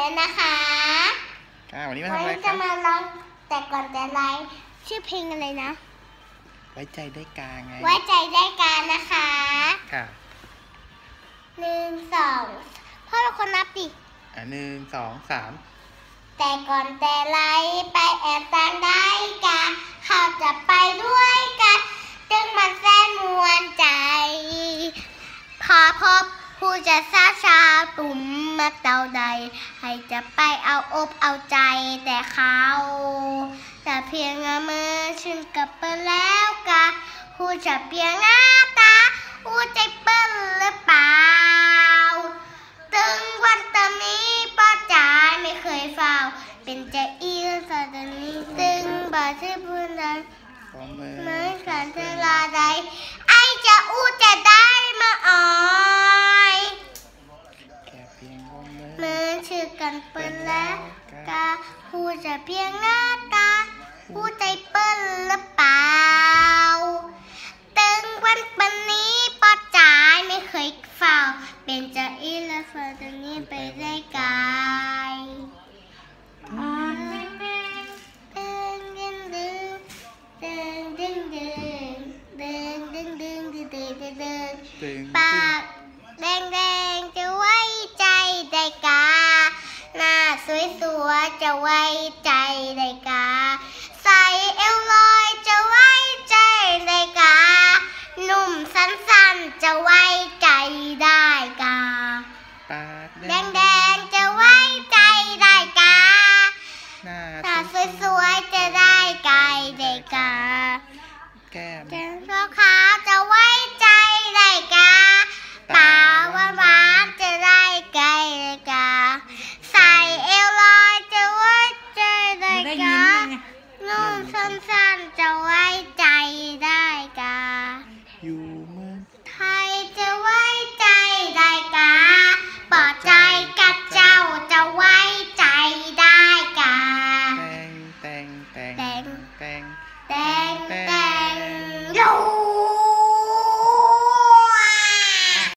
แล้วนะคะวันนี้มาทำอะไรครับจะมาร้องแต่ก่อนแต่ไรชื่อเพลงอะไรนะไว้ใจได้กาไงไว้ใจได้กานะคะค่ะ 1 2พ่อเป็นคนนับดิ 1 2 3 แต่ก่อนแต่ไรไปแอบตามได้กาเขาจะไปด้วยกันจึงมันแสนมวนใจพอพบผู้จะซาชาตุ่มมาเต่าใดให้จะไปเอาอบเอาใจแต่เขาแต่เพียงมือชื่นกับเปิ้ลแล้วกะผู้จะเพียงหน้าตาผู้ใจเปิ้ลหรือเปล่าถึงวันตอนนี้ป้าจ๋าไม่เคยเฝ้าเป็นใจอีสตอนนี้ถึงบ่ชื่อพูดนั้นเหมือนกันเวลาใดไอจะอู้จะได้มาอ่อยเหมือนชื่อกันเปิ้ลแล้วกะผู้จะเพียงหน้าตาผู้ใจเปิ้ลหรือเปล่าตึงวันนี้ป้าจ๋าไม่เคยเฝ้าเป็นใจอีและเฟอร์ตอนนี้ไปได้ไกลปากแดงๆจะไว้ใจได้กาหน้าสวยๆจะไว้ใจได้กาใส่เอวลอยจะไว้ใจได้กาหนุ่มสั้นๆจะไว้ใจได้กาแดงๆจะไว้ใจได้กาหน้าสวยๆจะได้ไกลได้กาแก้มขาวจะไว้ใจได้กาปากหวานจะได้ไกลได้กาใส่เอวลอยจะไว้ใจได้กานุ่มสั้นๆจะไว้ใจได้